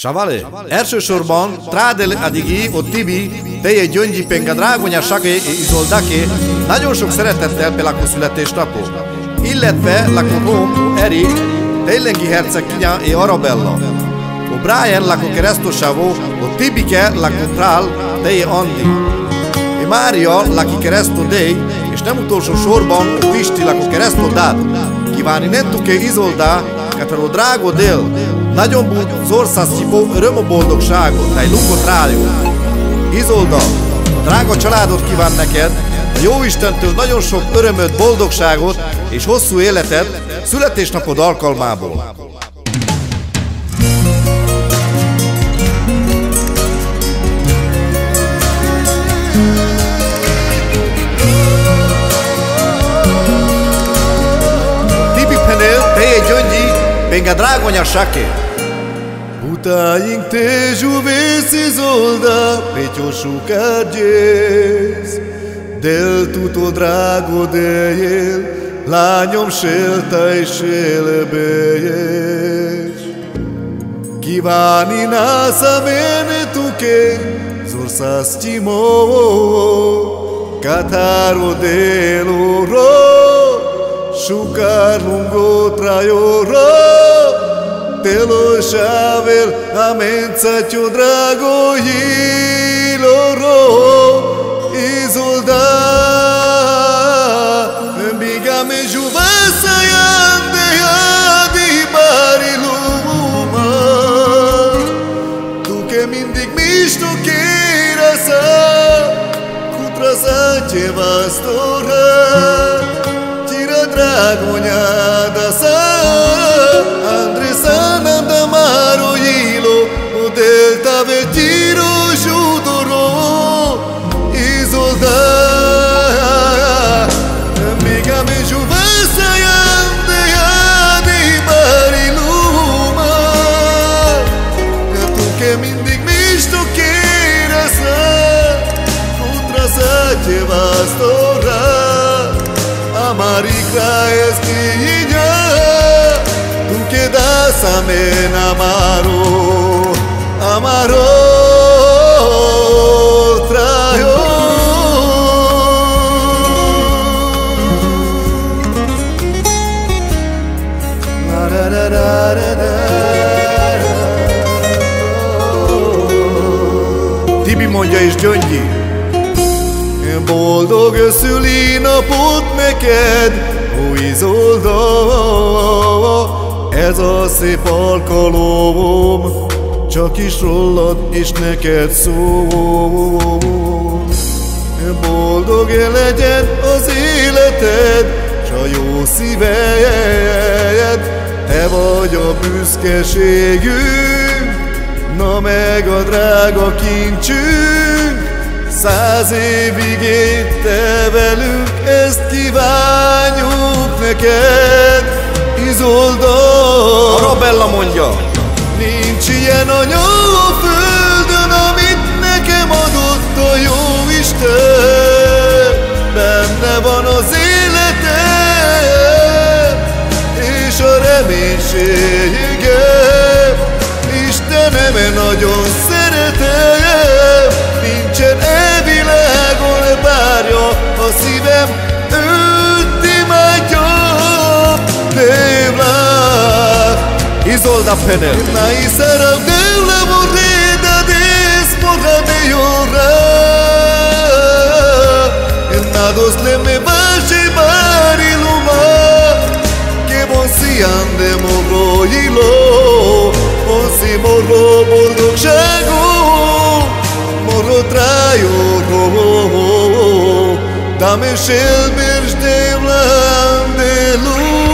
Savale, elsősorban Tradel adigi, o Tibi, teje Gyöngyi Penga Drágonya Sake és Izoldake nagyon sok szeretettel pelako születésnapot, illetve lako Rom, Erik, Tejlengi hercegkinya és Arabella. O Brian lako keresztosavo, o Tibike lako Tral, teje Andi. E Mária laki kereszto Dej, és nem utolsó sorban o Pisti lako kereszto Dad. Kívánni nentuke Izolda, katero drágo del, nagyon bújt zorszasztyipo öröm-boldogságot, tej lukot rájuk. Izolda, drága családot kíván neked, a Jóistentől nagyon sok örömöt, boldogságot és hosszú életet születésnapod alkalmából. Tibi Penel, teje Gyöngyi Penga Drágonya Sake. Utáink te zsuvész Izolda, Pétyosú kárgyész, del tuto drágo dejél, lányom sélta és sélebélyés. Kíváni násza mene tuké, zorszásztyimo, katáro délóra, sukár lungó trajóra, Telo šavel, amenca ću drago jiloro Izolda Biga me žuvasa jande jadi bari luma Tuke mindig misto kirasa Kutrasa će vas tora Tira dragonja da sa Delta vetiro judoro Izolda Miga me juvasa yande yadi bari luma Tu que mindig misto kirasa Kutrasa će vas tora Amari krajeskinya Tu que das amen amaro Amaro trajo Tibi mondja és Gyöngyi. Boldog szülinapot neked, ó Izolda, ez a szép alkalom, csak is rólad és neked szól. Boldog legyen az életed, s a jó szíved, te vagy a büszkeségünk, na meg a drága kincsünk. 100 évig élj te velünk, ezt kívánjuk neked, Izolda. Arabella mondja. Nincs ilyen anya a földön, amit nekem adott a Jóisten. Benne van az életem, és a reménységem. Istenem, nagyon szeretem, nincsen e világon bárja a szívem, őt imádja, Izolda Penel. Nai sarau de la morreda desporra de llora En nados le me vache bari luma Que bonsian de morro hilo Bonsi morro boldogságo Morro trajo roho Dame shelbers de blandelú